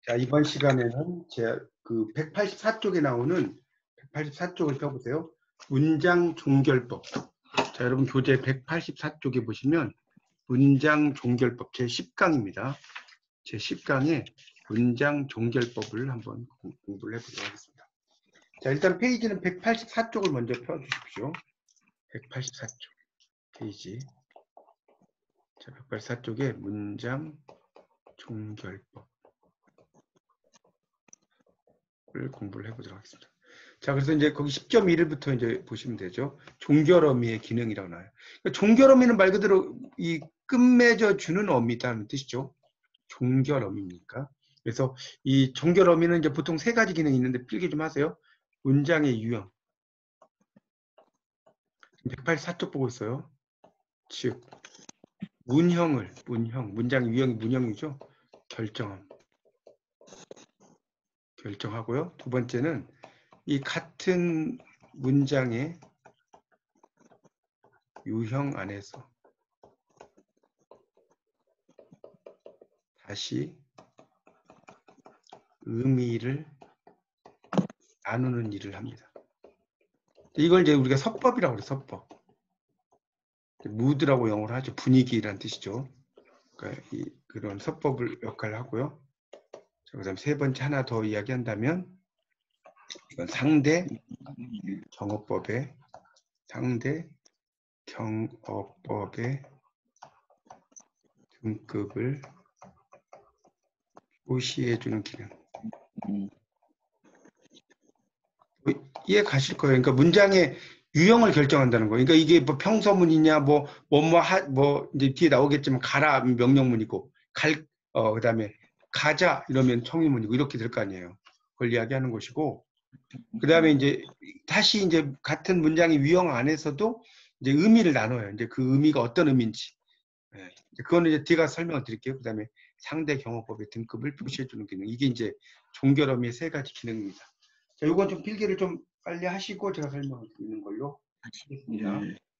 자, 이번 시간에는 제 그 184쪽에 나오는 184쪽을 펴보세요. 문장 종결법. 자, 여러분 교재 184쪽에 보시면 문장 종결법 제10강입니다. 제10강의 문장 종결법을 한번 공부를 해보도록 하겠습니다. 자, 일단 페이지는 184쪽을 먼저 펴주십시오. 184쪽 페이지. 자, 184쪽에 문장 종결법. 공부를 해보도록 하겠습니다. 자, 그래서 이제 거기 10.1부터 이제 보시면 되죠. 종결어미의 기능이라고 나와요. 그러니까 종결어미는 말 그대로 이 끝맺어 주는 어미다는 뜻이죠. 종결어미니까. 그래서 이 종결어미는 이제 보통 세 가지 기능이 있는데 필기 좀 하세요. 문장의 유형. 184쪽 보고 있어요. 즉, 문형, 문장의 유형이 문형이죠. 결정하고요. 두 번째는 이 같은 문장의 유형 안에서 다시 의미를 나누는 일을 합니다. 이걸 이제 우리가 서법이라고 그래요. 서법. 무드라고 영어로 하죠. 분위기라는 뜻이죠. 그러니까 그런 서법을 역할을 하고요. 자, 그다음 세 번째 하나 더 이야기한다면 이건 상대 경어법의 등급을 표시해주는 기능. 이해 가실 거예요. 그러니까 문장의 유형을 결정한다는 거예요. 그러니까 이게 뭐 평서문이냐, 이제 뒤에 나오겠지만 가라 명령문이고, 그다음에 가자 이러면 청유문이고 이렇게 될 거 아니에요. 그걸 이야기하는 것이고, 그다음에 이제 다시 이제 같은 문장의 유형 안에서도 이제 의미를 나눠요. 이제 그 의미가 어떤 의미인지. 그거는 이제 뒤에 가서 설명을 드릴게요. 그다음에 상대 경어법의 등급을 표시해주는 기능. 이게 이제 종결어미의 세 가지 기능입니다. 자, 이건 좀 필기를 좀 빨리 하시고 제가 설명을 드리는 걸로 하겠습니다.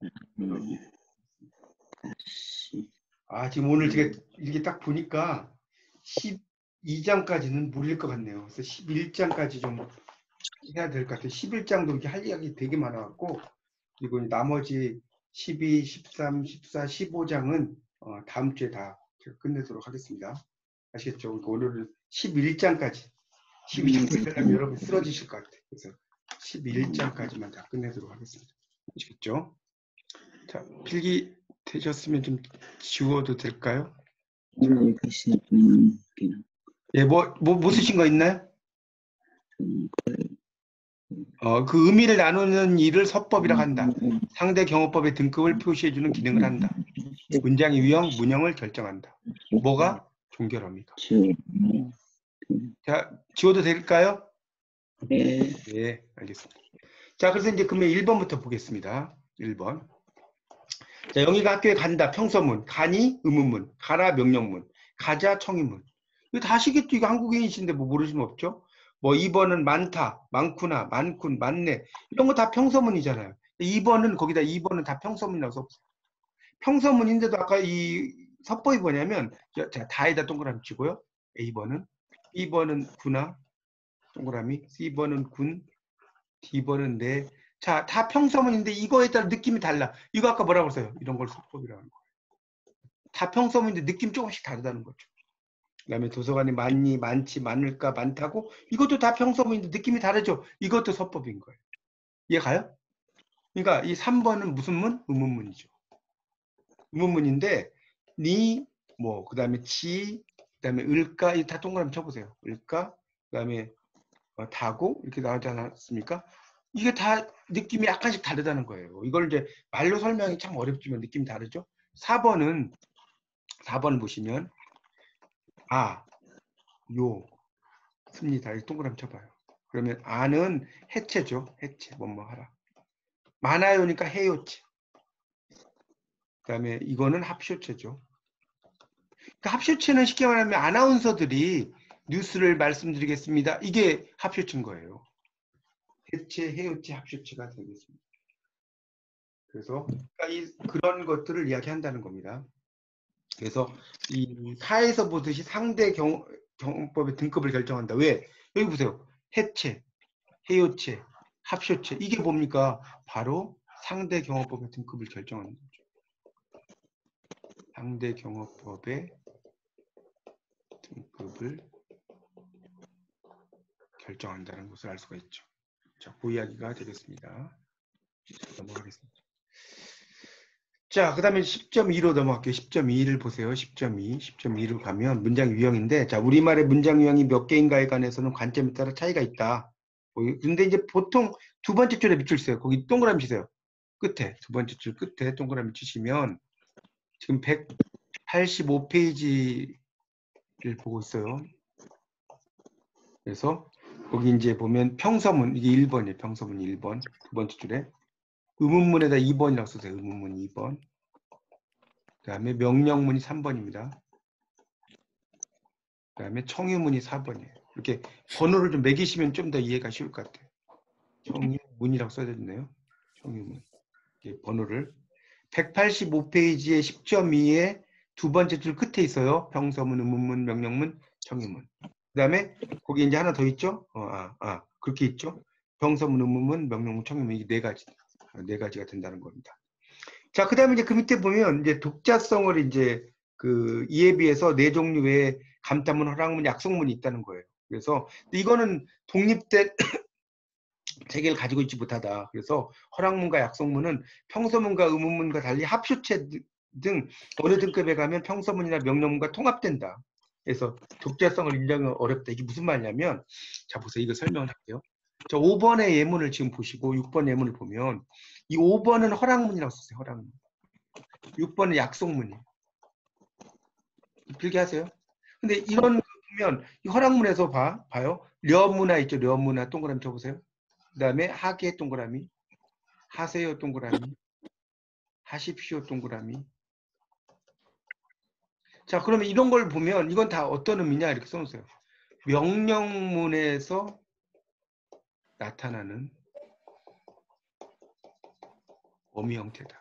지금 오늘 제가 이렇게 딱 보니까 12장까지는 무리일 것 같네요. 그래서 11장까지 좀 해야 될 것 같아요. 11장도 이렇게 할 이야기 되게 많아갖고, 그리고 나머지 12, 13, 14, 15장은 다음 주에 다 제가 끝내도록 하겠습니다. 아시겠죠? 그러니까 오늘은 11장까지. 12장까지 하면 여러분 쓰러지실 것 같아요. 그래서 11장까지만 다 끝내도록 하겠습니다. 아시겠죠? 자, 필기 되셨으면 좀 지워도 될까요? 예, 뭐 쓰신 거 있나요? 그 의미를 나누는 일을 서법이라고 한다. 상대 경어법의 등급을 표시해주는 기능을 한다. 문장의 유형, 문형을 결정한다. 뭐가? 종결어미가. 자, 지워도 될까요? 네, 알겠습니다. 자, 그래서 이제 그러면 1번부터 보겠습니다. 1번. 자, 영희가 학교에 간다. 평서문. 가니? 의문문. 가라? 명령문. 가자? 청의문. 이거 다 아시겠죠? 이거 한국인이신데 뭐 모르시면 없죠? 뭐 2번은 많다, 많구나, 많군, 많네. 이런 거 다 평서문이잖아요. 2번은 다 평서문이라고 써보세요. 평서문인데도 아까 이 서법이 뭐냐면, 자, 다에다 동그라미 치고요. A번은. B번은 구나, 동그라미. C번은 군. D번은 네. 자, 다 평서문인데 이거에 따라 느낌이 달라. 이거 아까 뭐라고 했어요? 이런 걸 서법이라고 하는 거예요. 다 평서문인데 느낌 조금씩 다르다는 거죠. 그 다음에 도서관이 많니, 많지, 많을까, 많다고. 이것도 다 평서문인데 느낌이 다르죠. 이것도 서법인 거예요. 이해 가요? 그러니까 이 3번은 무슨 문? 의문문이죠. 의문문인데 니, 그 다음에 지, 그 다음에 을까, 이 다 동그라미 쳐보세요. 을까, 그 다음에 다고 이렇게 나오지 않았습니까? 이게 다 느낌이 약간씩 다르다는 거예요. 이걸 이제 말로 설명이 참 어렵지만 느낌이 다르죠. 4번 보시면 요, 씁니다. 이 동그라미 쳐봐요. 그러면 아는 해체죠. 해체, 뭐뭐 하라. 많아요니까 해요체. 그 다음에 이거는 합쇼체죠. 그러니까 합쇼체는 쉽게 말하면 아나운서들이 뉴스를 말씀드리겠습니다. 이게 합쇼체인 거예요. 해체, 해요체, 합쇼체가 되겠습니다. 그래서 그런 것들을 이야기한다는 겁니다. 그래서 이 사에서 보듯이 상대 경호법의 등급을 결정한다. 왜? 여기 보세요. 해체, 해요체, 합쇼체. 이게 뭡니까? 바로 상대 경호법의 등급을 결정하는 거죠. 상대 경호법의 등급을 결정한다는 것을 알 수가 있죠. 자, 그 이야기가 되겠습니다. 자, 넘어가겠습니다. 자, 그 다음에 10.2로 넘어갈게요. 10.2를 보세요. 10.2. 10.2로 가면 문장 유형인데, 자, 우리말의 문장 유형이 몇 개인가에 관해서는 관점에 따라 차이가 있다. 근데 이제 보통 두 번째 줄에 밑줄 써요. 거기 동그라미 치세요. 끝에, 두 번째 줄 끝에 동그라미 치시면, 지금 185페이지를 보고 있어요. 그래서, 거기 이제 보면 평서문, 이게 1번이에요. 평서문 1번. 두 번째 줄에. 의문문에다 2번이라고 쓰세요. 의문문 2번. 그 다음에 명령문이 3번입니다. 그 다음에 청유문이 4번이에요. 이렇게 번호를 좀 매기시면 좀 더 이해가 쉬울 것 같아요. 청유문이라고 써졌네요. 청유문. 이렇게 번호를. 185페이지의 10.2에 두 번째 줄 끝에 있어요. 평서문, 의문문, 명령문, 청유문. 그 다음에 거기 이제 하나 더 있죠? 그렇게 있죠? 평서문, 의문문, 명령문, 청유문. 이게 네 가지. 네 가지가 된다는 겁니다. 자, 그 다음에 이제 그 밑에 보면 이제 독자성을 이제 그 이에 비해서 네 종류 외에 감탄문, 허락문, 약속문이 있다는 거예요. 그래서 이거는 독립된 체계를 가지고 있지 못하다. 그래서 허락문과 약속문은 평서문과 의문문과 달리 합쇼체 등 어느 등급에 가면 평서문이나 명령문과 통합된다. 그래서 독자성을 인정하기 어렵다. 이게 무슨 말이냐면, 자 보세요. 이거 설명을 할게요. 저 5번의 예문을 지금 보시고 6번 예문을 보면 이 5번은 허락문이라고 썼어요. 허락문. 6번은 약속문이에요. 길게 하세요. 근데 이런 거 보면 이 허락문에서 봐요. 려문화 있죠. 려문화 동그라미 쳐보세요. 그 다음에 하게 동그라미, 하세요 동그라미, 하십시오 동그라미. 자, 그러면 이런 걸 보면 이건 다 어떤 의미냐 이렇게 써놓으세요. 명령문에서 나타나는 어미 형태다.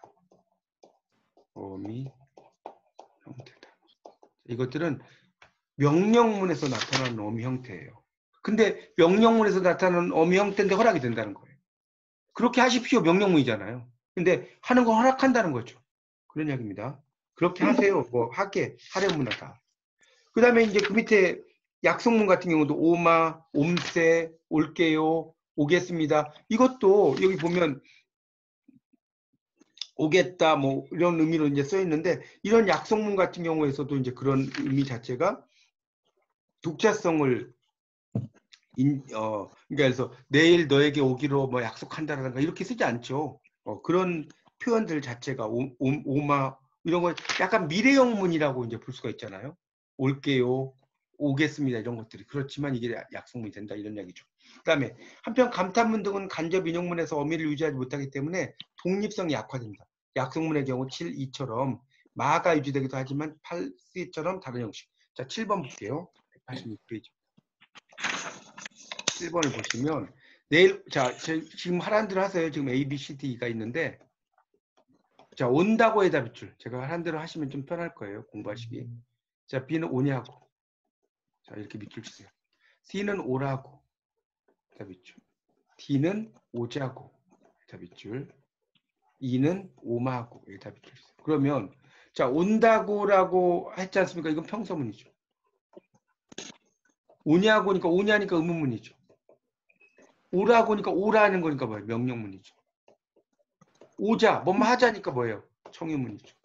어미 형태다. 이것들은 명령문에서 나타나는 어미 형태예요. 근데 명령문에서 나타나는 어미 형태인데 허락이 된다는 거예요. 그렇게 하십시오 명령문이잖아요. 근데 하는 거 허락한다는 거죠. 그런 이야기입니다. 그렇게 하세요. 뭐 하게 하려면 하다. 그 다음에 이제 그 밑에 약속문 같은 경우도 오마, 옴세, 올게요, 오겠습니다. 이것도 여기 보면 오겠다 뭐 이런 의미로 이제 써 있는데 이런 약속문 같은 경우에서도 이제 그런 의미 자체가 독자성을 그러니까 그래서 내일 너에게 오기로 뭐 약속한다라든가 이렇게 쓰지 않죠. 그런 표현들 자체가 오마 이런 거 약간 미래형문이라고 이제 볼 수가 있잖아요. 올게요, 오겠습니다 이런 것들이 그렇지만 이게 약속문이 된다 이런 얘기죠. 그다음에 한편 감탄문 등은 간접 인용문에서 어미를 유지하지 못하기 때문에 독립성이 약화됩니다. 약속문의 경우 7, 2처럼 마가 유지되기도 하지만 8, C처럼 다른 형식. 자, 7번 볼게요. 186페이지. 7번을 보시면 내일 자 지금 하라는 대로 하세요. 지금 A, B, C, D가 있는데 자 온다고의 답줄 제가 하라는 대로 하시면 좀 편할 거예요. 공부하시기. 자 B는 오냐고 자 이렇게 밑줄 치세요. C는 오라고 답줄 D는 오자고 답줄 E는 오마고 답줄 치세요. 그러면 자 온다고라고 했지 않습니까? 이건 평서문이죠. 오냐고니까 오냐니까 의문문이죠. 오라고니까 오라는 거니까 뭐예요? 명령문이죠. 오자, 뭐뭐 하자니까 뭐예요? 청유문이죠.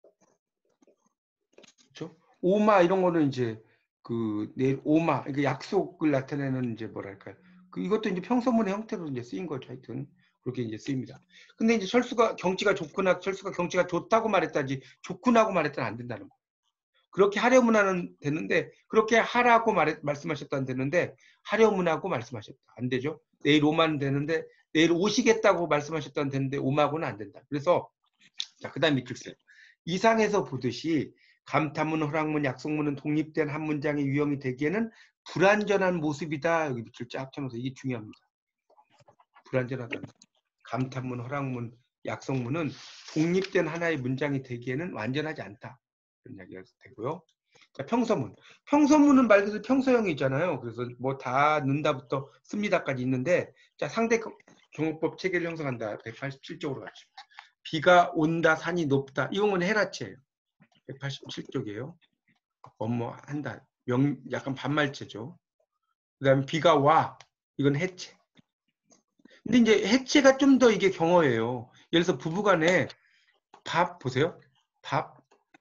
그렇죠? 오마 이런 거는 이제 그 내일 오마, 그러니까 약속을 나타내는 이제 뭐랄까요? 그 이것도 이제 평서문의 형태로 이제 쓰인 거죠. 하여튼 그렇게 이제 쓰입니다. 근데 이제 철수가 경치가 좋거나 철수가 경치가 좋다고 말했다지 좋구나고 말했다는 안 된다는 거. 그렇게 하려면 하는 되는데 그렇게 하라고 말씀하셨다는 되는데 하려면 하고 말씀하셨다 안 되죠. 내일 오마는 되는데 내일 오시겠다고 말씀하셨다는 되는데 오마고는 안 된다. 그래서 자 그다음 밑줄 세요. 이상에서 보듯이 감탄문, 허락문, 약속문은 독립된 한 문장의 유형이 되기에는 불완전한 모습이다. 여기 밑줄 쫙 쳐놓아서 이게 중요합니다. 불완전하다. 감탄문, 허락문, 약속문은 독립된 하나의 문장이 되기에는 완전하지 않다. 이런 이야기가 되고요. 자, 평서문. 평서문은 말 그대로 평서형이 있잖아요. 그래서 뭐 다 넣는다부터 씁니다까지 있는데, 자, 상대 경호법 체계를 형성한다. 187쪽으로 가죠. 비가 온다, 산이 높다. 이건 해라체예요. 187쪽이에요. 뭐뭐 한다. 약간 반말체죠. 그 다음에 비가 와. 이건 해체. 근데 이제 해체가 좀 더 이게 경어예요. 예를 들어서 부부간에 밥 보세요. 밥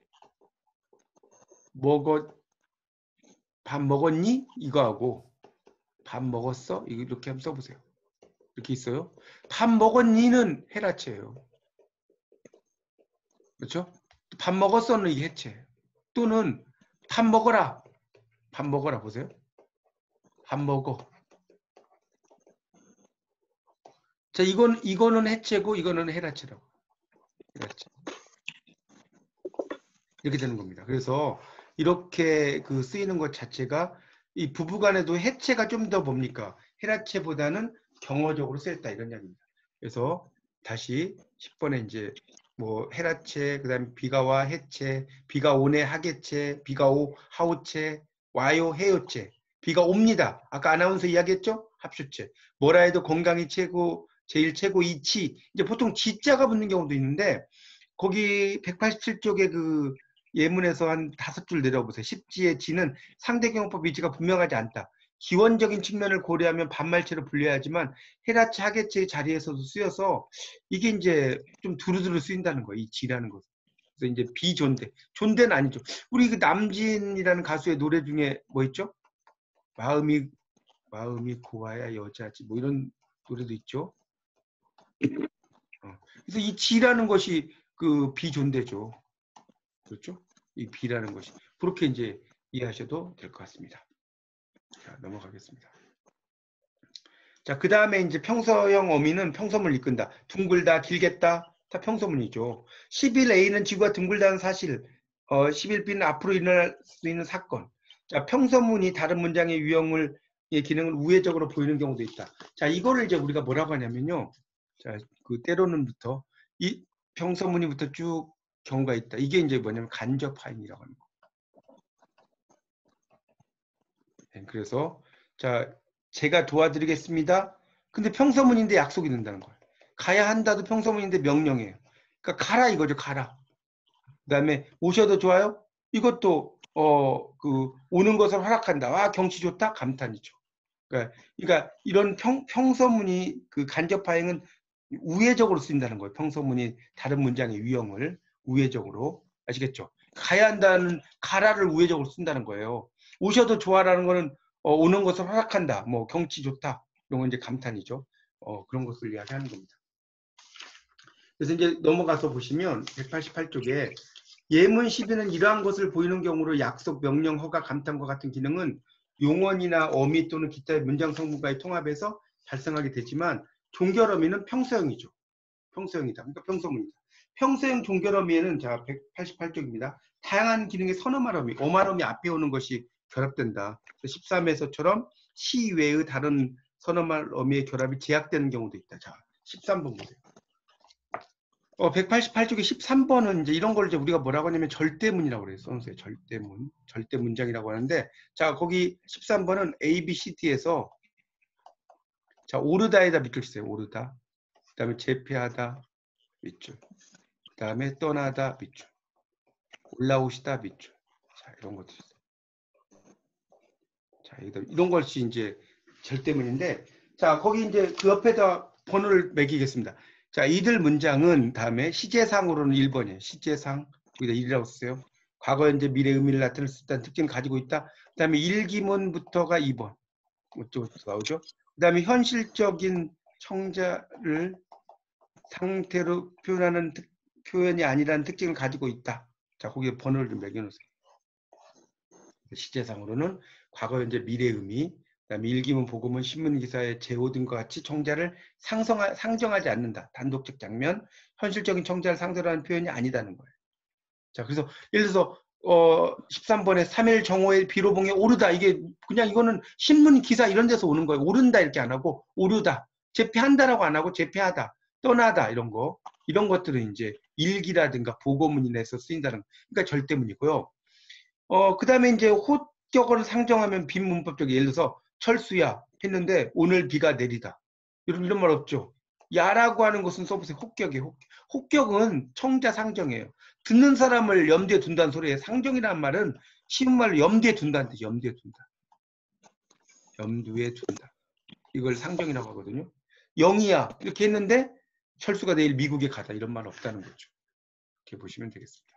먹었니? 이거하고 밥 먹었어? 이렇게 한번 써보세요. 이렇게 있어요. 밥 먹었니는 해라체예요. 그렇죠? 밥 먹었어는 이게 해체. 또는 밥 먹어라. 밥 먹어라 보세요. 밥 먹어. 자, 이거는 해체고 이거는 해라체라고. 해라체. 이렇게 되는 겁니다. 그래서 이렇게 그 쓰이는 것 자체가 이 부부간에도 해체가 좀 더 뭡니까? 해라체보다는 경어적으로 쓰였다 이런 이야기입니다. 그래서 다시 10번에 이제 뭐 해라체, 그다음에 비가 와 해체, 비가 오네 하계체, 비가 오 하오체, 와요 해요체, 비가 옵니다. 아까 아나운서 이야기했죠? 합주체. 뭐라 해도 건강이 최고, 제일 최고 이치. 이제 보통 지자가 붙는 경우도 있는데 거기 187쪽에 그 예문에서 한 5줄 내려보세요. 십지의 지는 상대경호법 위치가 분명하지 않다. 기원적인 측면을 고려하면 반말체로 분류하지만 해라체, 하계체의 자리에서도 쓰여서 이게 이제 좀 두루두루 쓰인다는 거예요. 이 지라는 것은. 그래서 이제 비존대. 존대는 아니죠. 우리 그 남진이라는 가수의 노래 중에 뭐 있죠? 마음이 고와야 여자지. 뭐 이런 노래도 있죠. 그래서 이 지라는 것이 그 비존대죠. 그렇죠? 이 비라는 것이. 그렇게 이제 이해하셔도 될 것 같습니다. 자, 넘어가겠습니다. 자, 그 다음에 이제 평서형 어미는 평서문을 이끈다. 둥글다, 길겠다. 다 평서문이죠. 11A는 지구가 둥글다는 사실, 11B는 앞으로 일어날 수 있는 사건. 자, 평서문이 다른 문장의 유형을, 의 기능을 우회적으로 보이는 경우도 있다. 자, 이거를 이제 우리가 뭐라고 하냐면요. 자, 그 때로는부터 이 평서문이부터 쭉 경우가 있다. 이게 이제 뭐냐면 간접하인이라고 하는 거. 네, 그래서 자, 제가 도와드리겠습니다. 근데 평서문인데 약속이 된다는 거예요. 가야 한다도 평서문인데 명령이에요. 그러니까 가라 이거죠. 가라. 그다음에 오셔도 좋아요. 이것도 그 오는 것을 허락한다. 와 경치 좋다. 감탄이죠. 그러니까 이런 평서문이 그 간접하행은 우회적으로 쓰인다는 거예요. 평서문이 다른 문장의 유형을 우회적으로 아시겠죠? 가야 한다는 가라를 우회적으로 쓴다는 거예요. 오셔도 좋아라는 거는 오는 것을 허락한다. 뭐 경치 좋다. 이런 건 이제 감탄이죠. 그런 것을 이야기하는 겁니다. 그래서 이제 넘어가서 보시면 188쪽에 예문 12는 이러한 것을 보이는 경우로 약속, 명령, 허가, 감탄과 같은 기능은 용언이나 어미 또는 기타의 문장 성분과의 통합에서 발생하게 되지만 종결어미는 평서형이죠. 평서형이다. 그러니까 평서문이다. 평서형 종결어미에는 자 188쪽입니다. 다양한 기능의 선어말어미, 어말어미 앞에 오는 것이 결합된다. 13에서처럼 시 외의 다른 선어말어미의 결합이 제약되는 경우도 있다. 자 13번 보세요. 188쪽에 13번은 이제 이런 걸 이제 우리가 뭐라고 하냐면 절대문이라고 그래요. 써놓으세요. 절대문. 절대문장이라고 하는데, 자, 거기 13번은 A, B, C, D에서, 자, 오르다에다 밑줄 치세요. 오르다. 그 다음에 재패하다, 밑줄. 그 다음에 떠나다, 밑줄. 올라오시다, 밑줄. 자, 이런 것들 있어요. 자, 이런 것이 이제 절대문인데, 자, 거기 이제 그 옆에다 번호를 매기겠습니다. 자, 이들 문장은 다음에 시제상으로는 1번이에요. 시제상. 여기다 1이라고 쓰세요. 과거, 현재, 미래 의미를 나타낼 수 있다는 특징을 가지고 있다. 그 다음에 일기문부터가 2번. 이쪽부터 나오죠. 그 다음에 현실적인 청자를 상태로 표현하는 표현이 아니라는 특징을 가지고 있다. 자, 거기에 번호를 좀 매겨놓으세요. 시제상으로는 과거, 현재, 미래 의미, 그다음에 일기문, 보고문, 신문기사의 제호 등과 같이 청자를 상정하지 않는다. 단독적 장면, 현실적인 청자를 상대로 하는 표현이 아니다는 거예요. 자, 그래서 예를 들어서 13번에 3일 정오일 비로봉에 오르다. 이게 그냥 이거는 신문 기사 이런 데서 오는 거예요. 오른다 이렇게 안 하고 오르다. 재패한다라고 안 하고 재패하다. 떠나다 이런 거. 이런 것들은 이제 일기라든가 보고문이나 해서 쓰인다는 거. 그러니까 절대문이고요. 그 다음에 이제 호격어를 상정하면 빈문법적 예를 들어서 철수야 했는데 오늘 비가 내리다. 이런 말 없죠. 야라고 하는 것은 써보세요. 호격이에요. 호격은 청자 상정이에요. 듣는 사람을 염두에 둔다는 소리예요. 상정이라는 말은 쉬운 말로 염두에 둔다는 뜻이에요. 염두에 둔다. 염두에 둔다. 이걸 상정이라고 하거든요. 영희야 이렇게 했는데 철수가 내일 미국에 가다 이런 말 없다는 거죠. 이렇게 보시면 되겠습니다.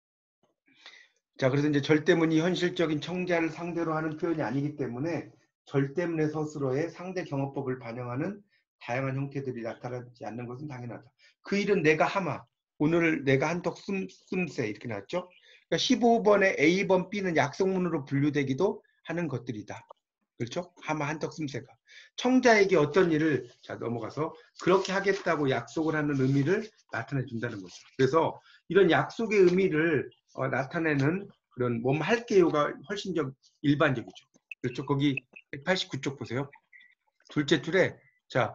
자, 그래서 이제 절대문이 현실적인 청자를 상대로 하는 표현이 아니기 때문에 절대문의 서술어에 상대 경어법을 반영하는 다양한 형태들이 나타나지 않는 것은 당연하다. 그 일은 내가 하마, 오늘 내가 한턱 씀세 이렇게 나왔죠. 그러니까 15번에 A번, B는 약속문으로 분류되기도 하는 것들이다. 그렇죠? 하마, 한턱 씀세가. 청자에게 어떤 일을 자 넘어가서 그렇게 하겠다고 약속을 하는 의미를 나타내 준다는 거죠. 그래서 이런 약속의 의미를 나타내는 그런 몸 할게요가 훨씬 좀 일반적이죠. 그렇죠? 거기 189쪽 보세요. 둘째 줄에 자,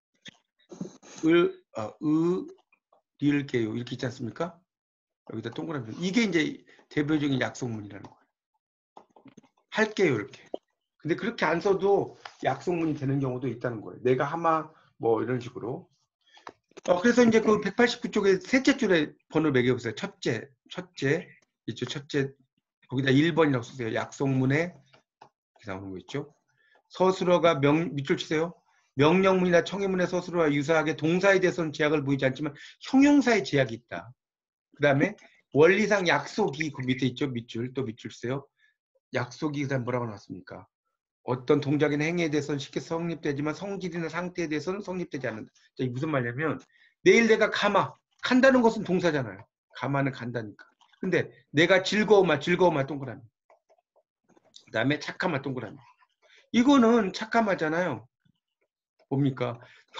리을게요 이렇게 있지 않습니까? 여기다 동그라미. 이게 이제 대표적인 약속문이라는 거예요. 할게요 이렇게. 근데 그렇게 안 써도 약속문이 되는 경우도 있다는 거예요. 내가 하마 뭐 이런 식으로. 그래서 이제 그 189쪽에 셋째 줄에 번호 매겨보세요. 첫째 있죠. 첫째 거기다 1번이라고 쓰세요. 약속문에 이렇게 나오는 거 있죠. 서술어가 밑줄 치세요. 명령문이나 청의문의 서술어와 유사하게 동사에 대해서는 제약을 보이지 않지만 형용사에 제약이 있다. 그 다음에 원리상 약속이 그 밑에 있죠. 밑줄 또 밑줄 쓰세요. 약속이 그 다음 뭐라고 나왔습니까? 어떤 동작이나 행위에 대해서는 쉽게 성립되지만 성질이나 상태에 대해서는 성립되지 않는다. 자, 이게 무슨 말이냐면 내일 내가 간다는 것은 동사잖아요. 가마는 간다니까. 근데 내가 즐거움아 동그라미. 그 다음에 착함아 동그라미. 이거는 착함하잖아요. 뭡니까?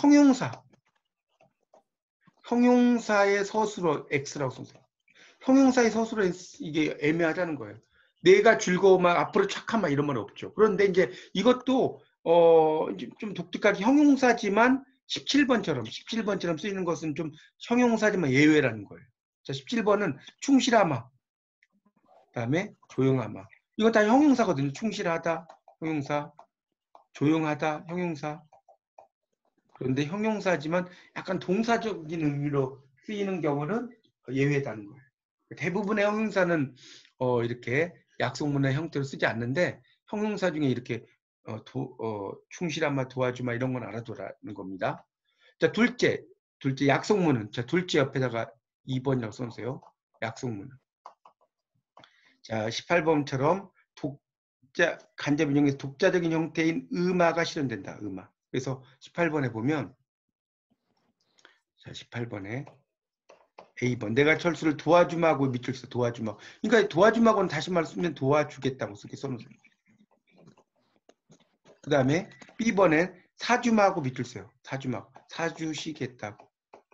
형용사의 서술어 X라고 써서 형용사의 서술어 이게 애매하다는 거예요. 내가 즐거움아 앞으로 착함아 이런 말 없죠. 그런데 이제 이것도 이제 좀 독특하게 형용사지만 17번처럼 쓰이는 것은 좀 형용사지만 예외라는 거예요. 자, 17번은 충실하마. 그다음에 조용하마. 이건 다 형용사거든요. 충실하다 형용사, 조용하다 형용사. 그런데 형용사지만 약간 동사적인 의미로 쓰이는 경우는 예외다는 거예요. 대부분의 형용사는 이렇게 약속문의 형태로 쓰지 않는데 형용사 중에 이렇게 충실하마 도와주마 이런 건 알아두라는 겁니다. 자, 둘째 약속문은 자, 둘째 옆에다가 2번이라고 써주세요. 약속문은. 자, 18번처럼 간접 인용에서 독자적인 형태인 음화가 실현된다. 음화. 그래서 18번에 보면 자, 18번에 A번 내가 철수를 도와주마고 밑줄 써 도와주마. 그러니까 도와주마고는 다시 말하면 도와주겠다고 이렇게 써놓으세요. 그 다음에 B번엔 사주마고 밑줄 써요. 사주마 사주시겠다고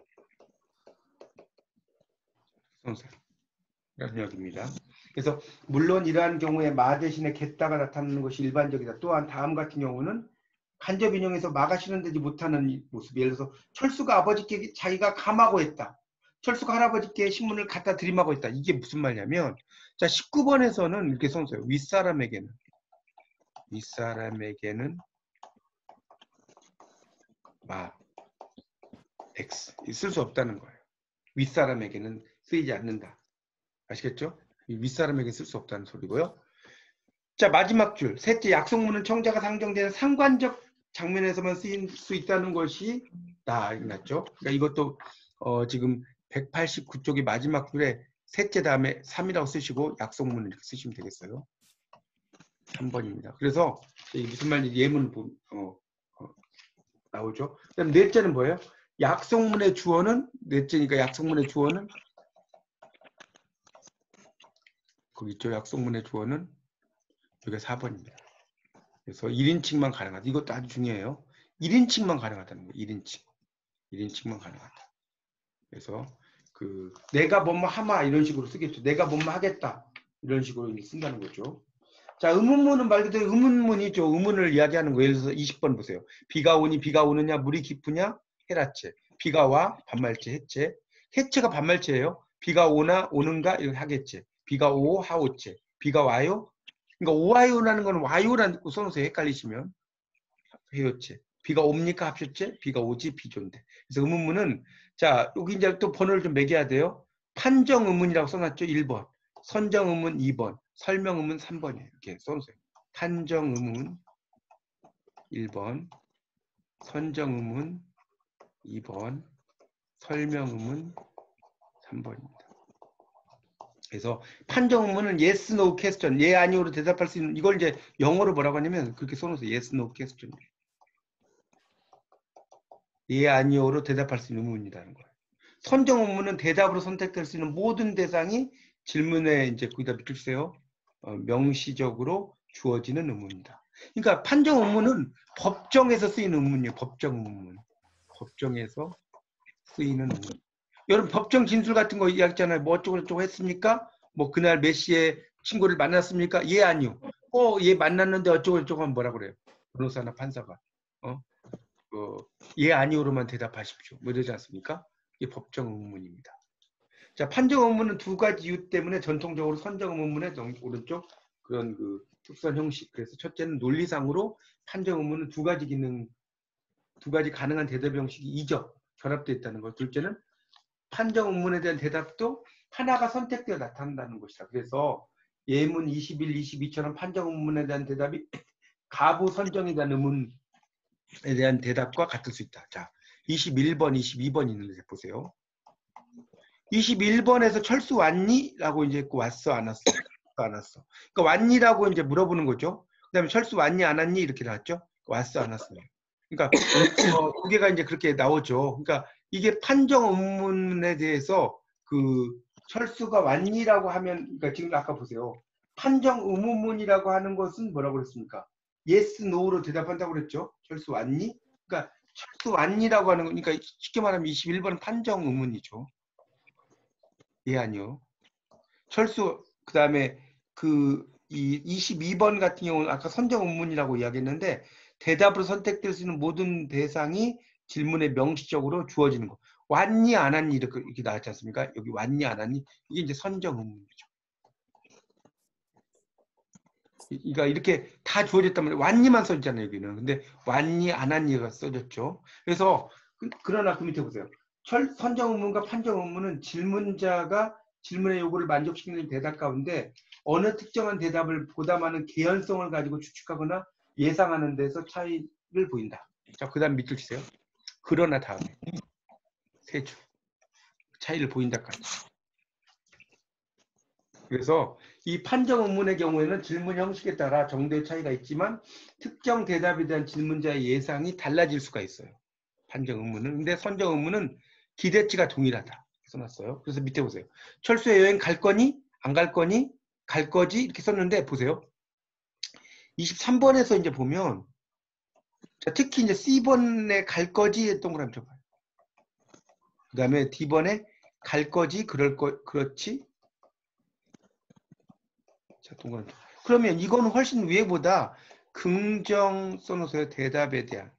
써놓으세요. 이런 이야기입니다. 그래서 물론 이러한 경우에 마 대신에 겠다가 나타나는 것이 일반적이다. 또한 다음 같은 경우는 간접 인용에서 마가 실현되지 못하는 모습. 예를 들어서 철수가 아버지께 자기가 감하고 했다. 철수가 할아버지께 신문을 갖다 드림하고 했다. 이게 무슨 말이냐면 자 19번에서는 이렇게 써놓으세요. 윗사람에게는 마 X 쓸 수 없다는 거예요. 윗사람에게는 쓰이지 않는다. 아시겠죠? 윗사람에게 쓸 수 없다는 소리고요. 자 마지막 줄 셋째 약속문은 청자가 상정되는 상관적 장면에서만 쓰일 수 있다는 것이 낫죠. 그러니까 이것도 지금 189쪽의 마지막 줄에 셋째 다음에 3이라고 쓰시고 약속문을 이렇게 쓰시면 되겠어요. 3번입니다. 그래서 무슨 말인지 예문 나오죠. 그다음 넷째는 뭐예요? 약속문의 주어는 넷째니까 약속문의 주어는 거기 있죠. 약속문의 주어는 여기가 4번입니다. 그래서 1인칭만 가능하다. 이것도 아주 중요해요. 1인칭만 가능하다는 거예요. 1인칭만 가능하다. 그래서 내가 뭐뭐 하마 이런 식으로 쓰겠죠. 내가 뭐뭐 하겠다 이런 식으로 쓴다는 거죠. 자, 의문문은 말 그대로 의문문이죠. 의문을 이야기하는 거예요. 예를 들어서 20번 보세요. 비가 오니 비가 오느냐 물이 깊으냐 해라체. 비가 와 반말체 해체. 해체가 반말체예요. 비가 오나 오는가 이런 하겠체. 비가 오 하오체. 비가 와요? 그러니까 오와요라는 건 와요라는 거 써놓으세요. 헷갈리시면. 해요체. 비가 옵니까? 합쇼체? 비가 오지? 비조인데. 그래서 의문문은 자 여기 이제 또 번호를 좀 매겨야 돼요. 판정 의문이라고 써놨죠. 1번. 선정 의문 2번. 설명 의문 3번이에요. 이렇게 써놓으세요. 판정 의문 1번. 선정 의문 2번. 설명 의문 3번입니다. 그래서 판정 의문은 yes, no question, 예, 아니오로 대답할 수 있는 이걸 이제 영어로 뭐라고 하냐면 그렇게 써놓으세요. yes, no question. 예, 아니오로 대답할 수 있는 의문이라는 거예요. 선정 의문은 대답으로 선택될 수 있는 모든 대상이 질문에 이제 거기다 밑줄세요. 명시적으로 주어지는 의문이다. 그러니까 판정 의문은 법정에서 쓰이는 의문이에요. 법정 의문. 법정에서 쓰이는 의문. 여러분 법정 진술 같은 거 이야기했잖아요. 뭐 어쩌고 했습니까? 뭐 그날 몇 시에 친구를 만났습니까? 예, 아니요. 예, 만났는데 어쩌고 하면 뭐라 그래요? 변호사나 판사가. 예, 아니오로만 대답하십시오. 뭐 이러지 않습니까? 이게 법정 의문입니다. 자, 판정 의문은 두 가지 이유 때문에 전통적으로 선정 의문의 오른쪽 그런 그 특수한 형식. 그래서 첫째는 논리상으로 판정 의문은 두 가지 기능, 두 가지 가능한 대답 형식이 이적, 결합되어 있다는 것. 둘째는 판정 의문에 대한 대답도 하나가 선택되어 나타난다는 것이다. 그래서 예문 21, 22처럼 판정 의문에 대한 대답이 가부 선정에 대한 의문에 대한 대답과 같을 수 있다. 자, 21번, 22번 있는데 보세요. 21번에서 철수 왔니? 라고 이제 왔어, 안 왔어? 안 왔어. 그러니까 왔니라고 이제 물어보는 거죠. 그 다음에 철수 왔니, 안 왔니? 이렇게 나왔죠. 왔어, 안 왔어. 그러니까 두 개가 이제 그렇게 나오죠. 그러니까 이게 판정 의문에 대해서 그 철수가 왔니라고 하면, 그러니까 지금 아까 보세요. 판정 의문문이라고 하는 것은 뭐라고 그랬습니까? yes, no로 대답한다고 그랬죠. 철수 왔니? 그러니까 철수 왔니라고 하는 거니까 쉽게 말하면 21번은 판정 의문이죠. 예, 아니요. 철수, 그 다음에 이 22번 같은 경우는 아까 선정 의문이라고 이야기했는데 대답으로 선택될 수 있는 모든 대상이 질문에 명시적으로 주어지는 거. 왔니, 안 왔니? 이렇게 나왔지 않습니까? 여기 왔니, 안 왔니? 이게 이제 선정 의문이죠. 그러니까 이렇게 다 주어졌다면 왔니만 써있잖아요, 여기는. 근데 왔니, 안 왔니가 써졌죠. 그래서 그러나 그 밑에 보세요. 선정 의문과 판정 의문은 질문자가 질문의 요구를 만족시키는 대답 가운데 어느 특정한 대답을 보다 많은 개연성을 가지고 추측하거나 예상하는 데서 차이를 보인다. 자, 그 다음 밑줄 치세요. 그러나 다음에 세 줄. 차이를 보인다까지. 그래서 이 판정 의문의 경우에는 질문 형식에 따라 정도의 차이가 있지만 특정 대답에 대한 질문자의 예상이 달라질 수가 있어요. 판정 의문은. 근데 선정 의문은 기대치가 동일하다. 써놨어요. 그래서 밑에 보세요. 철수의 여행 갈 거니? 안 갈 거니? 갈 거지? 이렇게 썼는데 보세요. 23번에서 이제 보면 자, 특히 이제 C번에 갈 거지 동그라미 쳐봐요. 그 다음에 D번에 갈 거지? 그렇지? 자, 동그라미. 그러면 이거는 훨씬 위에보다 긍정 써놓으세요. 대답에 대한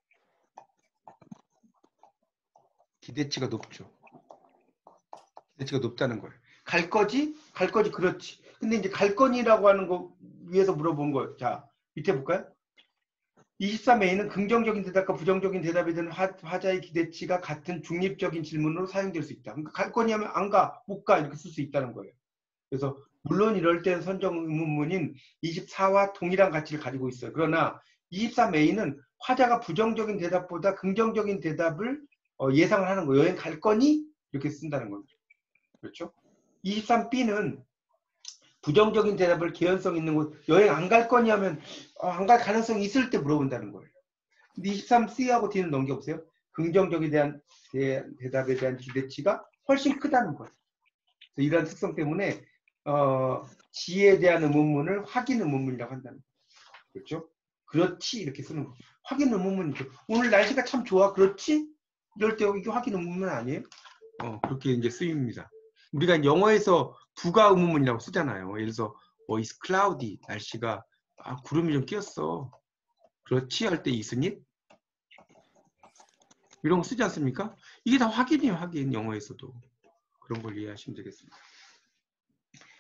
기대치가 높죠. 기대치가 높다는 거예요. 갈 거지? 갈 거지? 그렇지. 근데 이제 갈 거니라고 하는 거 위에서 물어본 거예요. 자, 밑에 볼까요? 23A는 긍정적인 대답과 부정적인 대답에 대한 화자의 기대치가 같은 중립적인 질문으로 사용될 수 있다. 그러니까 갈 거니 하면 안 가, 못 가 이렇게 쓸 수 있다는 거예요. 그래서 물론 이럴 때는 선정 의문문인 24와 동일한 가치를 가지고 있어요. 그러나 23A는 화자가 부정적인 대답보다 긍정적인 대답을 예상을 하는 거예요. 여행 갈 거니? 이렇게 쓴다는 거죠. 그렇죠? 23B는 부정적인 대답을 개연성 있는 곳, 여행 안 갈 거니 하면 안 갈 가능성이 있을 때 물어본다는 거예요. 근데 23C하고 D는 넘겨보세요. 긍정적인 대답에 대한 기대치가 훨씬 크다는 거예요. 이런 특성 때문에 지에 대한 의문문을 확인 의문문이라고 한다는 거예요. 그렇죠? 그렇지 이렇게 쓰는 거예요. 확인 의문문이죠. 오늘 날씨가 참 좋아. 그렇지? 이럴 때 이게 확인 의문문 아니에요? 그렇게 이제 쓰입니다. 우리가 영어에서 부가 의문문이라고 쓰잖아요. 예를 들어서 it's cloudy, 날씨가 구름이 좀 끼었어. 그렇지 할 때 있으니? 이런 거 쓰지 않습니까? 이게 다 확인이에요. 확인 영어에서도. 그런 걸 이해하시면 되겠습니다.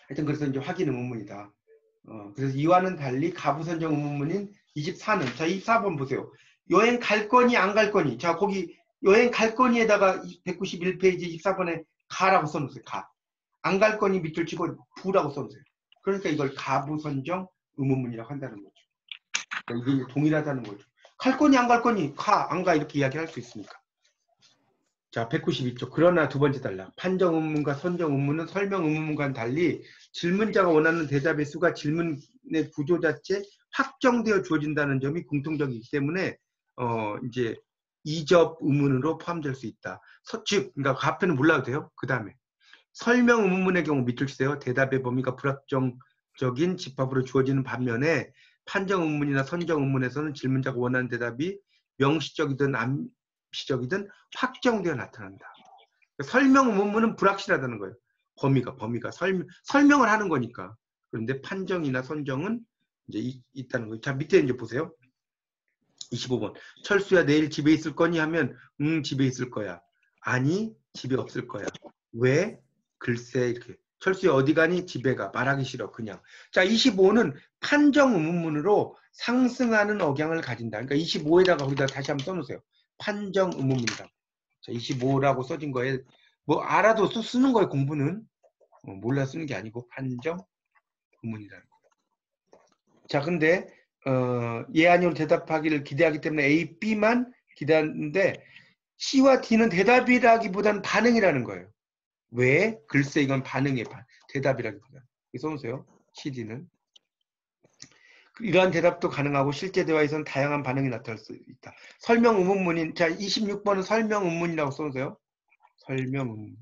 하여튼 그래서 이제 확인 의문문이다. 그래서 이와는 달리 가부선정 의문문인 24는 자 24번 보세요. 여행 갈 거니 안 갈 거니. 자 거기 여행 갈 거니에다가 191페이지 24번에 가라고 써놓으세요. 가. 안 갈 거니 밑줄 치고 부라고 써놓으세요. 그러니까 이걸 가부선정 의문문이라고 한다는 거죠. 그러니까 이게 동일하다는 거죠. 갈 거니 안 갈 거니 가, 안 가 이렇게 이야기할 수 있으니까. 자 192쪽. 그러나 두 번째 단락. 판정 의문과 선정 의문은 설명 의문문과는 달리 질문자가 원하는 대답의 수가 질문의 구조 자체 확정되어 주어진다는 점이 공통적이기 때문에 이제 이접 의문으로 포함될 수 있다. 즉, 그러니까 그 앞에는 몰라도 돼요. 그 다음에 설명 의문문의 경우 밑줄 치세요. 대답의 범위가 불확정적인 집합으로 주어지는 반면에 판정 의문이나 선정 의문에서는 질문자가 원하는 대답이 명시적이든 암시적이든 확정되어 나타난다. 설명 의문문은 불확실하다는 거예요. 범위가 설명을 하는 거니까. 그런데 판정이나 선정은 이제 있다는 거예요. 자 밑에 이제 보세요. 25번. 철수야 내일 집에 있을 거니 하면 집에 있을 거야. 아니 집에 없을 거야. 왜? 글쎄 이렇게. 철수야 어디 가니? 집에 가. 말하기 싫어 그냥. 자 25는 판정 의문문으로 상승하는 억양을 가진다. 그러니까 25에다가 거기다 다시 한번 써놓으세요. 판정 의문문이다. 자 25라고 써진 거에 뭐 알아도 쓰는 거예요. 공부는. 몰라 쓰는 게 아니고 판정 의문이라는 거. 자 근데 예 아니오로 대답하기를 기대하기 때문에 A, B만 기대하는데 C와 D는 대답이라기보다는 반응이라는 거예요. 왜? 글쎄 이건 반응의 대답이라기보다는. 써놓으세요. C, D는. 이러한 대답도 가능하고 실제 대화에서는 다양한 반응이 나타날 수 있다. 설명 의문문인 자 26번은 설명 의문이라고 써놓으세요. 설명 의문.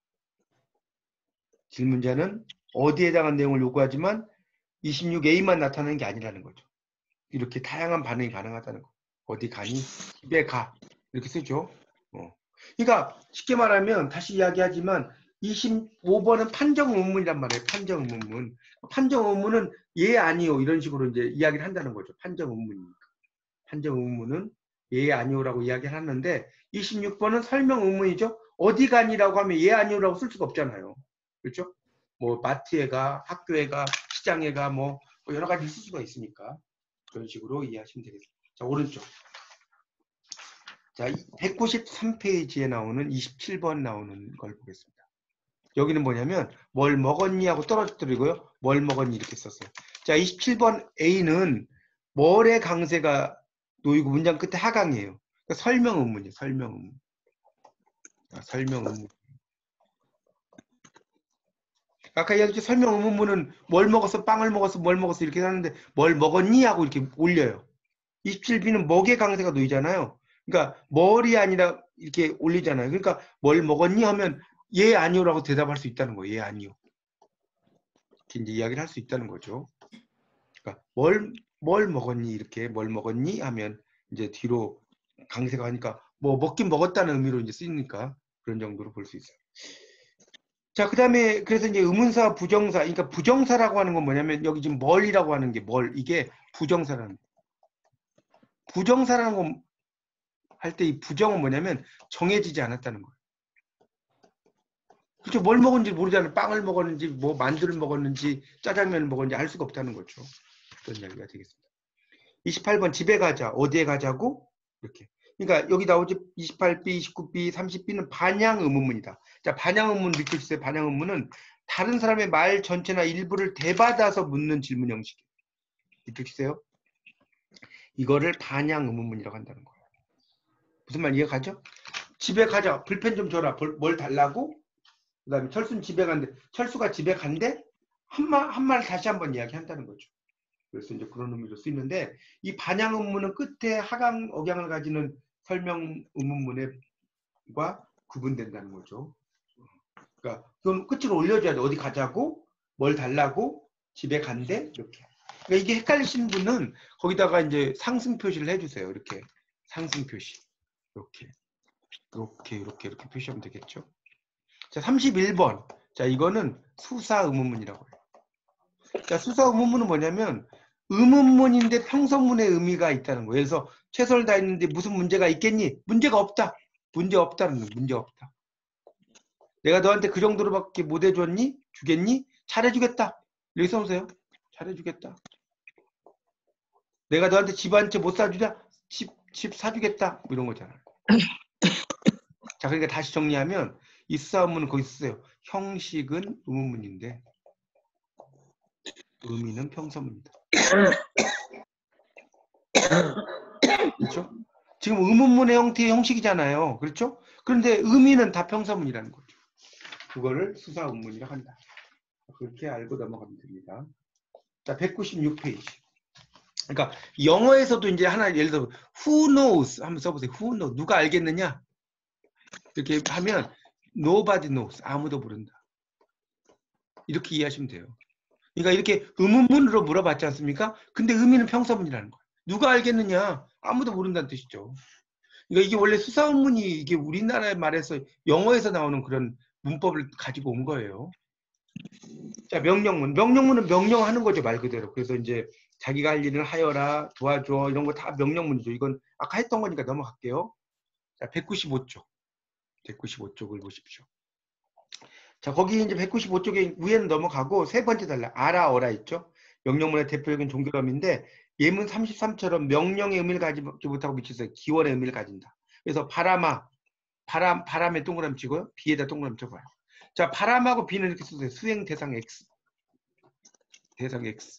질문자는 어디에 해당한 내용을 요구하지만 26A만 나타나는 게 아니라는 거죠. 이렇게 다양한 반응이 가능하다는 거. 어디 가니? 집에 가. 이렇게 쓰죠. 그러니까 쉽게 말하면 다시 이야기하지만 25번은 판정 의문이란 말이에요. 판정 의문문. 판정 의문은 예 아니요 이런 식으로 이제 이야기를 한다는 거죠. 판정 의문이니까. 판정 의문은 예 아니요라고 이야기를 하는데 26번은 설명 의문이죠. 어디 가니라고 하면 예 아니요라고 쓸 수가 없잖아요. 그렇죠? 뭐 마트에 가, 학교에 가, 시장에 가, 뭐 여러 가지 쓸 수가 있으니까 그런 식으로 이해하시면 되겠습니다. 자 오른쪽. 자 193페이지에 나오는 27번 나오는 걸 보겠습니다. 여기는 뭐냐면 뭘 먹었니 하고 떨어뜨리고요. 뭘 먹었니 이렇게 썼어요. 자 27번 A는 뭘의 강세가 놓이고 문장 끝에 하강이에요. 그러니까 설명 의문이에요. 설명 의문. 설명 의문. 아까 이야기했죠. 설명 의문문은 뭘 먹었어, 빵을 먹었어, 뭘 먹었어 이렇게 하는데 뭘 먹었니 하고 이렇게 올려요. 27B는 먹의 강세가 놓이잖아요. 그러니까 뭘이 아니라 이렇게 올리잖아요. 그러니까 뭘 먹었니 하면 예 아니요라고 대답할 수 있다는 거예요. 예 아니요. 이렇게 이제 이야기를 할 수 있다는 거죠. 그러니까 뭘 먹었니 이렇게 뭘 먹었니 하면 이제 뒤로 강세가 하니까 뭐 먹긴 먹었다는 의미로 이제 쓰니까 그런 정도로 볼 수 있어요. 자, 그 다음에 그래서 이제 의문사, 부정사, 그러니까 부정사라고 하는 건 뭐냐면 여기 지금 뭘이라고 하는 게 이게 부정사라는 부정사라는 건 할 때 이 부정은 뭐냐면 정해지지 않았다는 거예요. 그렇죠. 뭘 먹었는지 모르잖아요. 빵을 먹었는지 뭐 만두를 먹었는지 짜장면을 먹었는지 알 수가 없다는 거죠. 그런 이야기가 되겠습니다. 28번 집에 가자. 어디에 가자고? 이렇게. 그러니까 여기 나오지 28B, 29B, 30B는 반향 의문문이다. 자, 반향 의문 밑줄 치세요. 반향 의문은 다른 사람의 말 전체나 일부를 대받아서 묻는 질문 형식이에요. 밑줄 치세요. 이거를 반향 의문문이라고 한다는 거예요. 무슨 말 이해가죠? 집에 가자. 불펜 좀 줘라. 뭘 달라고? 그 다음에 철수는 집에 간대. 철수가 집에 간대? 한 말 다시 한번 이야기한다는 거죠. 그래서 이제 그런 의미로 쓰이는데 이 반향 의문문은 끝에 하강 억양을 가지는 설명 의문문과 구분된다는 거죠. 그러니까 그건 끝으로 올려줘야 돼. 어디 가자고? 뭘 달라고? 집에 간대? 이렇게. 그러니까 이게 헷갈리시는 분은 거기다가 이제 상승 표시를 해주세요. 이렇게 상승 표시. 이렇게 표시하면 되겠죠. 자, 31번. 자, 이거는 수사 의문문이라고 해요. 자, 수사 의문문은 뭐냐면 의문문인데 평서문의 의미가 있다는 거예요. 그래서 최선을 다했는데 무슨 문제가 있겠니? 문제가 없다. 문제 없다는 거예요. 문제 없다. 내가 너한테 그 정도로밖에 못 해줬니? 주겠니? 잘해주겠다. 여기 써보세요. 잘해주겠다. 내가 너한테 집 한 채 못 사주냐? 집 사주겠다. 뭐 이런 거잖아요. 자, 그러니까 다시 정리하면 이 수사문은 거기 있어요. 형식은 의문문인데 의미는 평서문이다. 그렇죠? 지금 의문문의 형태의 형식이잖아요. 그렇죠? 그런데 의미는 다 평서문이라는 거죠. 그거를 수사 의문이라고 한다. 그렇게 알고 넘어가면 됩니다. 자, 196페이지. 그러니까 영어에서도 이제 하나 예를 들어 who knows 한번 써보세요. who knows 누가 알겠느냐? 이렇게 하면 nobody knows 아무도 모른다. 이렇게 이해하시면 돼요. 그러니까 이렇게 의문문으로 물어봤지 않습니까? 근데 의미는 평서문이라는 거예요. 누가 알겠느냐? 아무도 모른다는 뜻이죠. 그러니까 이게 원래 수사문이 이게 우리나라의 말에서 영어에서 나오는 그런 문법을 가지고 온 거예요. 자, 명령문. 명령문은 명령하는 거죠, 말 그대로. 그래서 이제 자기가 할 일을 하여라, 도와줘, 이런 거 다 명령문이죠. 이건 아까 했던 거니까 넘어갈게요. 자, 195쪽. 195쪽을 보십시오. 자, 거기 이제 195쪽에 위에는 넘어가고 세 번째 달라. 알아, 어라 있죠? 명령문의 대표적인 종교감인데 예문 33처럼 명령의 의미를 가지지 못하고 미쳐서 기원의 의미를 가진다. 그래서 바람아, 바람에 동그라미 치고요. 비에다 동그라미 쳐봐요. 자, 바람하고 비는 이렇게 쓰세요. 수행 대상 X. 대상 X.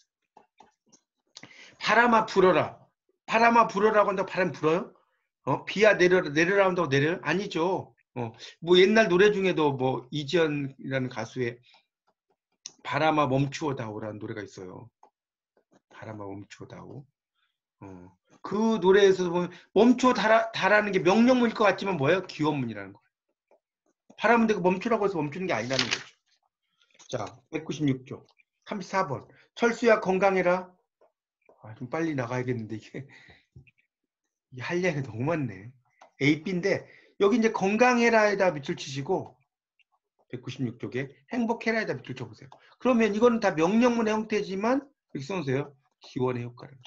바람아 불어라. 바람아 불어라고 한다고 바람 불어요? 비야 내려라 한다고 내려요? 아니죠. 뭐 옛날 노래 중에도 뭐 이지연이라는 가수의 바람아 멈추어 다오라는 노래가 있어요. 바람아 멈추어 다오. 그 노래에서 보면 멈추어 다라는 게 명령문일 것 같지만 뭐예요? 기원문이라는 거예요. 바람은 내가 멈추라고 해서 멈추는 게 아니라는 거죠. 자, 196쪽 34번. 철수야 건강해라. 좀 빨리 나가야겠는데 이게 할 얘기가 너무 많네. A, B인데 여기 이제 건강해라에다 밑줄 치시고 196쪽에 행복해라에다 밑줄 쳐보세요. 그러면 이거는 다 명령문의 형태지만 여기 써놓으세요. 기원의 효과를.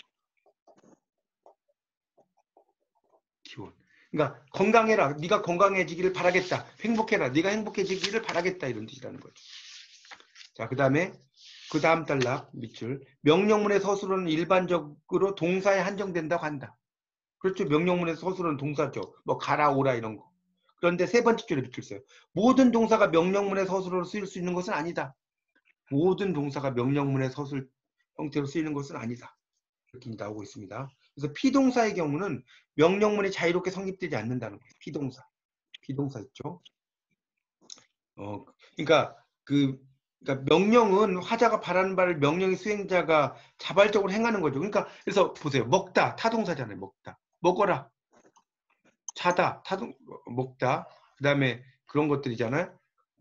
기원. 그러니까 건강해라. 네가 건강해지기를 바라겠다. 행복해라. 네가 행복해지기를 바라겠다. 이런 뜻이라는 거죠. 자, 그 다음 단락 밑줄. 명령문의 서술어는 일반적으로 동사에 한정된다고 한다. 그렇죠. 명령문의 서술어는 동사죠. 뭐 가라, 오라 이런 거. 그런데 세 번째 줄에 밑줄 써요. 모든 동사가 명령문의 서술어로 쓰일 수 있는 것은 아니다. 모든 동사가 명령문의 서술 형태로 쓰이는 것은 아니다. 이렇게 나오고 있습니다. 그래서 피동사의 경우는 명령문이 자유롭게 성립되지 않는다는 거예요. 피동사 있죠. 그러니까 명령은 화자가 바라는 바를 명령의 수행자가 자발적으로 행하는 거죠. 그러니까 그래서 보세요. 먹다 타동사잖아요. 먹다. 먹어라. 자다 먹다. 그다음에 그런 것들이잖아요.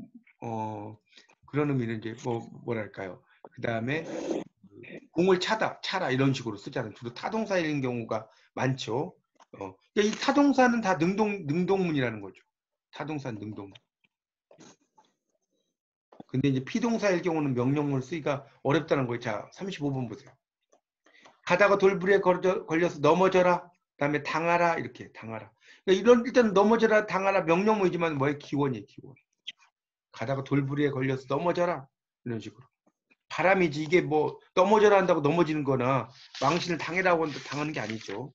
그런 의미는 이제 뭐랄까요. 그다음에 공을 차라 이런 식으로 쓰잖아요. 주로 타동사인 경우가 많죠. 그러니까 이 타동사는 다 능동문이라는 거죠. 타동사는 능동문. 근데 이제 피동사일 경우는 명령문을 쓰기가 어렵다는 거예요. 자, 35번 보세요. 가다가 돌부리에 걸려서 넘어져라. 그다음에 당하라 이렇게 당하라. 그러니까 일단 넘어져라 당하라 명령문이지만 뭐예요? 기원이에요. 기원. 가다가 돌부리에 걸려서 넘어져라 이런 식으로. 바람이지 이게 뭐 넘어져라 한다고 넘어지는 거나 망신을 당해라고 한다고 당하는 게 아니죠.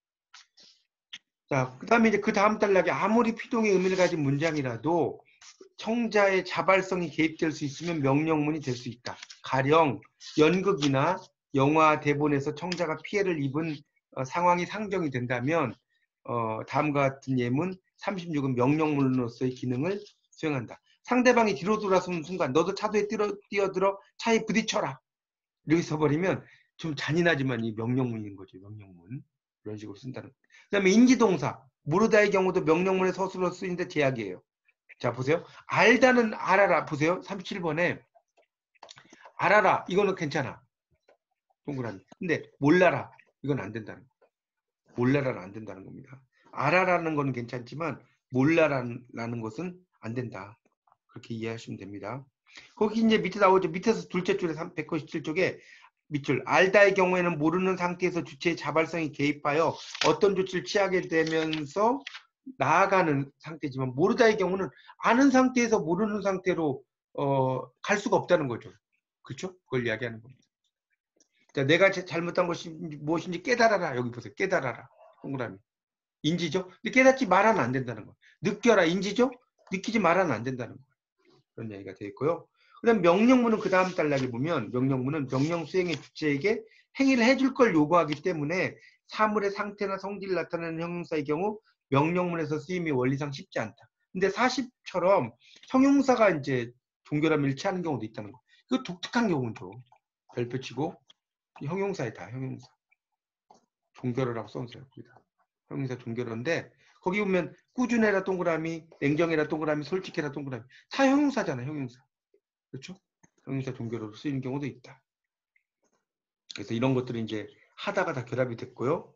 자, 그 다음에 이제 그 다음 단락에 아무리 피동의 의미를 가진 문장이라도 청자의 자발성이 개입될 수 있으면 명령문이 될 수 있다. 가령 연극이나 영화 대본에서 청자가 피해를 입은 상황이 상정이 된다면 다음과 같은 예문 36은 명령문으로서의 기능을 수행한다. 상대방이 뒤로 돌아서는 순간 너도 차도에 뛰어들어 차에 부딪혀라. 이렇게 써버리면 좀 잔인하지만 이 명령문인 거죠. 명령문. 이런 식으로 쓴다는 거예요. 그 다음에 인지동사. 모르다의 경우도 명령문의 서술로 쓰이는데 제약이에요. 자, 보세요. 알다는 알아라. 보세요. 37번에 알아라. 이거는 괜찮아. 동그라미. 근데 몰라라. 이건 안 된다는 거예요. 몰라라는 안 된다는 겁니다. 알아라는 건 괜찮지만 몰라라는 것은 안 된다. 그렇게 이해하시면 됩니다. 거기 이제 밑에 나오죠. 밑에서 둘째 줄에 197쪽에 밑줄. 알다의 경우에는 모르는 상태에서 주체의 자발성이 개입하여 어떤 조치를 취하게 되면서 나아가는 상태지만 모르다의 경우는 아는 상태에서 모르는 상태로 갈 수가 없다는 거죠. 그렇죠? 그걸 이야기하는 겁니다. 자, 내가 잘못한 것이 무엇인지 깨달아라. 여기 보세요. 깨달아라. 동그라미. 인지죠? 근데 깨닫지 말아는 안 된다는 거예요. 느껴라. 인지죠? 느끼지 말아는 안 된다는 거예요. 그런 얘기가 되어 있고요. 그 다음 명령문은 그 다음 단락에 보면 명령문은 명령 수행의 주체에게 행위를 해줄 걸 요구하기 때문에 사물의 상태나 성질을 나타내는 형용사의 경우 명령문에서 쓰임이 원리상 쉽지 않다. 근데 40처럼 형용사가 이제 종결함을 일치하는 경우도 있다는 거. 이거 독특한 경우죠. 별표 치고 형용사이다. 형용사. 종결을 하고 써놓으세요. 형용사 종결어인데 거기 보면 꾸준해라 동그라미, 냉정해라 동그라미, 솔직해라 동그라미. 다 형용사잖아요. 형용사. 그렇죠? 형용사 종결어로 쓰이는 경우도 있다. 그래서 이런 것들이 이제 하다가 다 결합이 됐고요.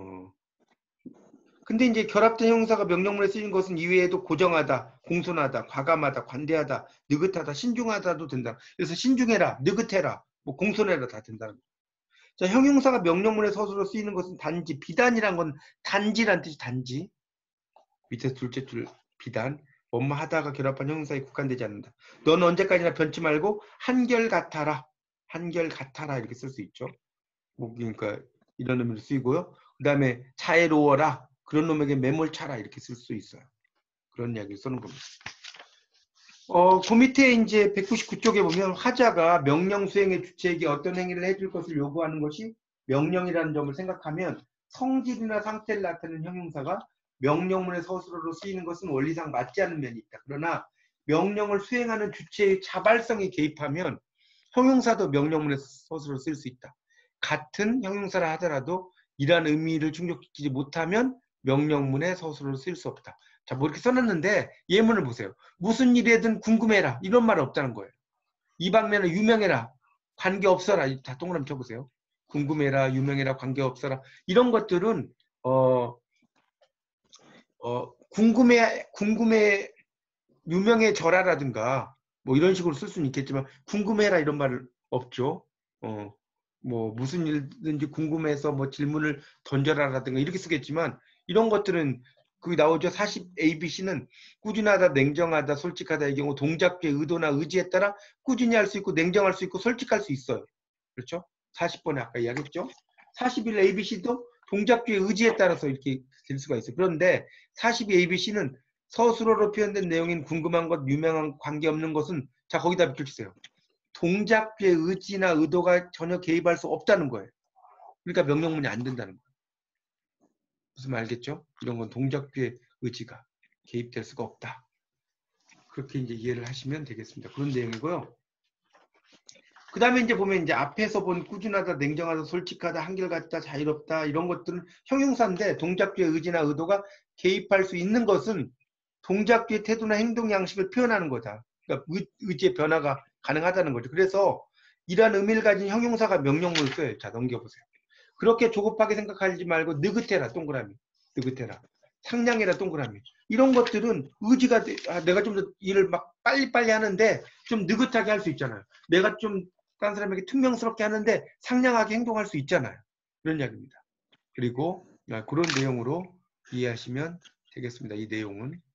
근데 이제 결합된 형용사가 명령문에 쓰이는 것은 이외에도 고정하다, 공손하다, 과감하다, 관대하다, 느긋하다, 신중하다도 된다. 그래서 신중해라, 느긋해라, 뭐 공손해라 다 된다는 거예요. 자, 형용사가 명령문에 서술로 쓰이는 것은 단지, 비단이란 건 단지란 뜻이 단지. 밑에 둘째 줄 비단. 뭐뭐 하다가 결합한 형용사에 국한되지 않는다. 너는 언제까지나 변치 말고 한결같아라. 한결같아라 이렇게 쓸 수 있죠. 뭐 그러니까 이런 의미로 쓰이고요. 그 다음에 자애로워라. 그런 놈에게 매몰차라 이렇게 쓸 수 있어요. 그런 이야기를 쓰는 겁니다. 그 밑에 이제 199쪽에 보면 화자가 명령 수행의 주체에게 어떤 행위를 해줄 것을 요구하는 것이 명령이라는 점을 생각하면 성질이나 상태를 나타내는 형용사가 명령문의 서술어로 쓰이는 것은 원리상 맞지 않는 면이 있다. 그러나 명령을 수행하는 주체의 자발성이 개입하면 형용사도 명령문의 서술어로 쓸 수 있다. 같은 형용사라 하더라도 이러한 의미를 충족시키지 못하면 명령문의 서술어로 쓸 수 없다. 자, 뭐 이렇게 써놨는데 예문을 보세요. 무슨 일이든 궁금해라. 이런 말 없다는 거예요. 이 방면은 유명해라. 관계없어라. 다 동그라미 쳐보세요. 궁금해라. 유명해라. 관계없어라. 이런 것들은 궁금해 유명해져라라든가 뭐 이런 식으로 쓸 수는 있겠지만 궁금해라 이런 말 없죠. 뭐 무슨 일든지 궁금해서 뭐 질문을 던져라라든가 이렇게 쓰겠지만 이런 것들은 거기 나오죠. 40 ABC는 꾸준하다, 냉정하다, 솔직하다의 경우 동작의 의도나 의지에 따라 꾸준히 할 수 있고 냉정할 수 있고 솔직할 수 있어요. 그렇죠? 40번에 아까 이야기했죠. 41 ABC도 동작의 의지에 따라서 이렇게 될 수가 있어요. 그런데 42 ABC는 서술어로 표현된 내용인 궁금한 것, 유명한 관계없는 것은 자 거기다 비켜주세요. 동작의 의지나 의도가 전혀 개입할 수 없다는 거예요. 그러니까 명령문이 안 된다는 거예요. 무슨 말 알겠죠? 이런 건 동작의 의지가 개입될 수가 없다. 그렇게 이제 이해를 하시면 되겠습니다. 그런 내용이고요. 그 다음에 이제 보면 이제 앞에서 본 꾸준하다, 냉정하다, 솔직하다, 한결같다, 자유롭다 이런 것들은 형용사인데 동작의 의지나 의도가 개입할 수 있는 것은 동작의 태도나 행동 양식을 표현하는 거다. 그러니까 의지의 변화가 가능하다는 거죠. 그래서 이러한 의미를 가진 형용사가 명령문을 써요. 자, 넘겨보세요. 그렇게 조급하게 생각하지 말고 느긋해라, 동그라미. 느긋해라. 상냥해라, 동그라미. 이런 것들은 의지가 내가 좀 더 일을 막 빨리빨리 하는데 좀 느긋하게 할 수 있잖아요. 내가 좀 다른 사람에게 퉁명스럽게 하는데 상냥하게 행동할 수 있잖아요. 그런 이야기입니다. 그리고 그런 내용으로 이해하시면 되겠습니다. 이 내용은.